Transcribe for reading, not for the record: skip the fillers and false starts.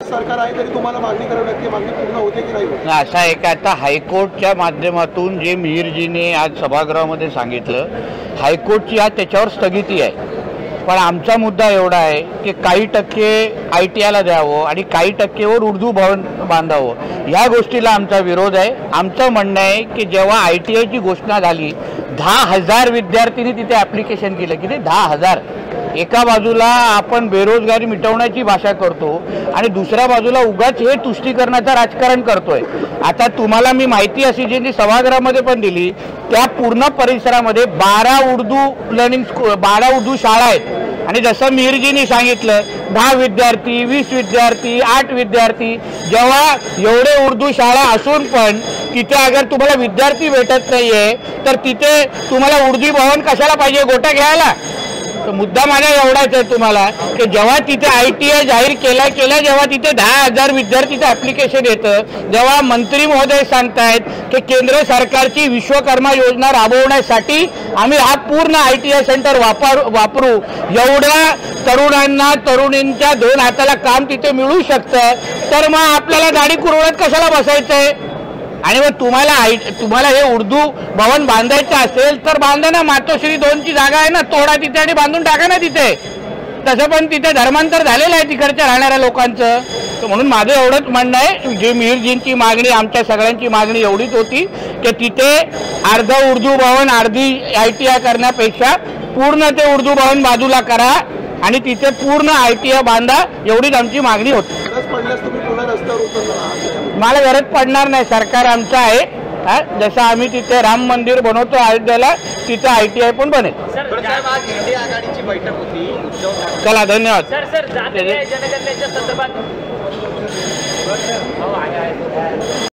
सरकार आहे तरी तुम्हाला मागणी करावी लागते, मागणी पूर्ण होते की नाही होते? असा आहे की आता हायकोर्टच्या माध्यमातून जे मिहिरजीने आज सभागृहामध्ये सांगितलं, हायकोर्टची आज त्याच्यावर स्थगिती आहे. पण आमचा मुद्दा एवढा आहे की काही टक्के ITIला द्यावं आणि काही टक्केवर उर्दू भवन बांधावं. या गोष्टीला आमचा विरोध आहे. आमचं म्हणणं आहे की जेव्हा ITIची घोषणा झाली 10,000 विद्यार्थ्यांनी तिथे ॲप्लिकेशन केलं. किती? 10,000. एका बाजूला आपण बेरोजगारी मिटवण्याची भाषा करतो आणि दुसऱ्या बाजूला उगाच हे तुष्टीकरणाचं राजकारण करतोय. आता तुम्हाला मी माहिती अशी जी सभागृहामध्ये पण दिली, त्या पूर्ण परिसरामध्ये 12 उर्दू शाळा आहेत आणि जसं मिहिरजींनी सांगितलं 10 विद्यार्थी, 20 विद्यार्थी, 8 विद्यार्थी. जेव्हा एवढे उर्दू शाळा असून पण तिथे अगर तुम्हाला विद्यार्थी भेटत नाहीये तर तिथे तुम्हाला उर्दू भवन कशाला पाहिजे गोटा घ्यायला? तर मुद्दा माझा एवढाच आहे तुम्हाला की जेव्हा तिथे ITI जाहीर केल्या जेव्हा तिथे 10,000 विद्यार्थीचं ॲप्लिकेशन येतं, जेव्हा मंत्री महोदय सांगतायत की केंद्र सरकारची विश्वकर्मा योजना राबवण्यासाठी आम्ही हा पूर्ण ITI सेंटर वापरू, एवढ्या तरुणांना तरुणींच्या 2 हाताला काम तिथे मिळू शकतं, तर मग आपल्याला दाढी कुरवत कशाला बसायचंय? आणि मग तुम्हाला हे उर्दू भवन बांधायचं असेल तर बांधा ना. मातोश्री 2ची जागा आहे ना, तोडा तिथे आणि बांधून टाका ना तिथे. तसं पण तिथे धर्मांतर झालेलं आहे तिकडच्या राहणाऱ्या लोकांचं. तर म्हणून माझं एवढंच म्हणणं आहे, जे मिहिरजींची मागणी, आमच्या सगळ्यांची मागणी एवढीच होती की तिथे अर्ध उर्दू भवन अर्धी ITI करण्यापेक्षा पूर्ण ते उर्दू भवन बाजूला करा आणि तिथे पूर्ण ITI बांधा, एवढीच आमची मागणी होती. मला गरज पडणार नाही. सरकार आमचं आहे. जसं आम्ही तिथे राम मंदिर बनवतो अयोध्येला, तिथे ITI पण बनेल. आघाडीची बैठक होती. चला, धन्यवाद. जनगणनेच्या संदर्भात